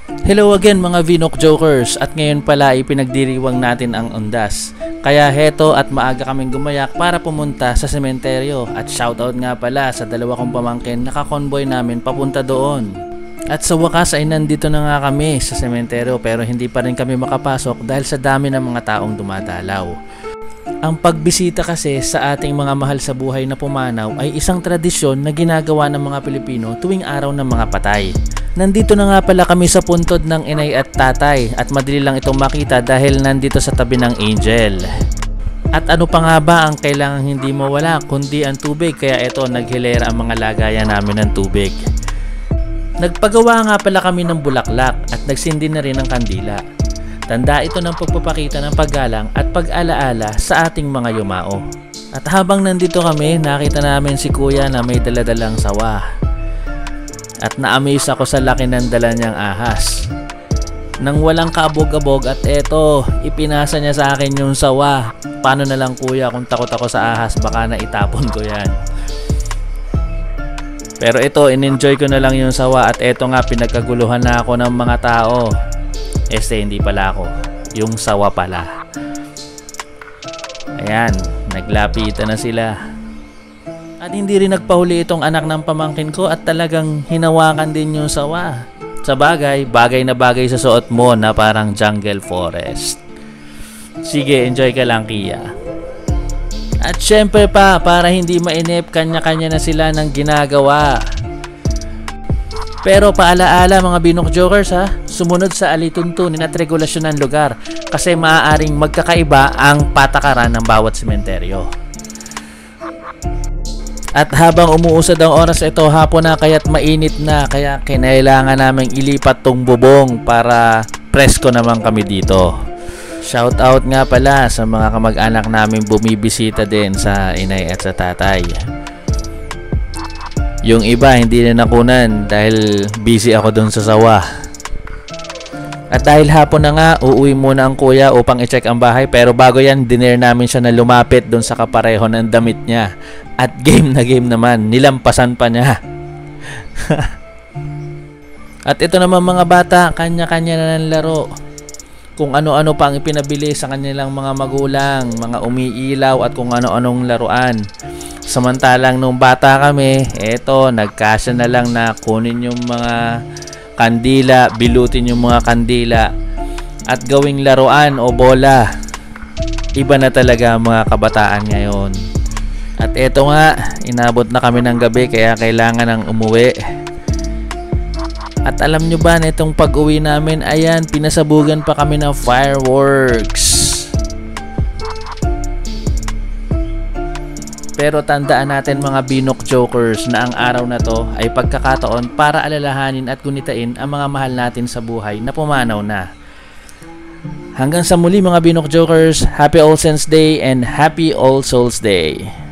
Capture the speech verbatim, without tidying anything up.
Hello again mga Vinok Jokers, at ngayon pala ipinagdiriwang natin ang undas. Kaya heto at maaga kaming gumayak para pumunta sa sementeryo, at shoutout nga pala sa dalawa kong pamangkin na kakonboy namin papunta doon. At sa wakas ay nandito na nga kami sa sementeryo, pero hindi pa rin kami makapasok dahil sa dami ng mga taong dumadalaw. Ang pagbisita kasi sa ating mga mahal sa buhay na pumanaw ay isang tradisyon na ginagawa ng mga Pilipino tuwing araw ng mga patay. Nandito na nga pala kami sa puntod ng inay at tatay, at madali lang itong makita dahil nandito sa tabi ng angel. At ano pa nga ba ang kailangang hindi mawala kundi ang tubig, kaya ito naghilera ang mga lagayan namin ng tubig. Nagpagawa nga pala kami ng bulaklak at nagsindi na rin ng kandila. Tanda ito ng pagpapakita ng paggalang at pag-alaala sa ating mga yumao. At habang nandito kami, nakita namin si kuya na may daladalang sawa. At na-amaze ako sa laki ng dala niyang ahas. Nang walang kaabog-abog, at eto, ipinasa niya sa akin yung sawa. Paano na lang kuya kung takot ako sa ahas, baka naitapon ko yan. Pero ito, in-enjoy ko na lang yung sawa, at eto nga, pinagkaguluhan na ako ng mga tao. Este, hindi pala ako. Yung sawa pala. Ayan, naglapitan na sila. At hindi rin nagpahuli itong anak ng pamangkin ko at talagang hinawakan din yung sawa. Sa bagay, bagay na bagay sa suot mo na parang jungle forest. Sige, enjoy ka lang, Kia. At syempre pa, para hindi mainip, kanya-kanya na sila ng ginagawa. Pero paalaala mga Vinok Jokers ha, sumunod sa alituntunin at regulasyon ng lugar kasi maaaring magkakaiba ang patakaran ng bawat sementeryo. At habang umuusad ang oras, ito hapon na kaya't mainit na, kaya kinailangan naming ilipat tong bubong para presko naman kami dito. Shoutout nga pala sa mga kamag-anak namin bumibisita din sa inay at sa tatay. Yung iba hindi na nakunan dahil busy ako dun sa sawa. At dahil hapon na nga, uuwi muna ang kuya upang i-check ang bahay. Pero bago yan, dinare namin siya na lumapit dun sa kapareho ng damit niya. At game na game naman, nilampasan pa niya. At ito naman mga bata, kanya-kanya na ng laro. Kung ano-ano pang ipinabili sa kanilang mga magulang, mga umiilaw at kung ano-anong laruan. Samantalang nung bata kami, eto, nagkasya na lang na kunin yung mga kandila, bilutin yung mga kandila at gawing laruan o bola. Iba na talaga ang mga kabataan ngayon. At eto nga, inabot na kami ng gabi kaya kailangan ng umuwi. At alam nyo ba na itong pag-uwi namin, ayan, pinasabugan pa kami ng fireworks. Pero tandaan natin mga Vinok Jokers na ang araw na to ay pagkakataon para alalahanin at gunitain ang mga mahal natin sa buhay na pumanaw na. Hanggang sa muli mga Vinok Jokers, Happy All Saints Day and Happy All Souls Day.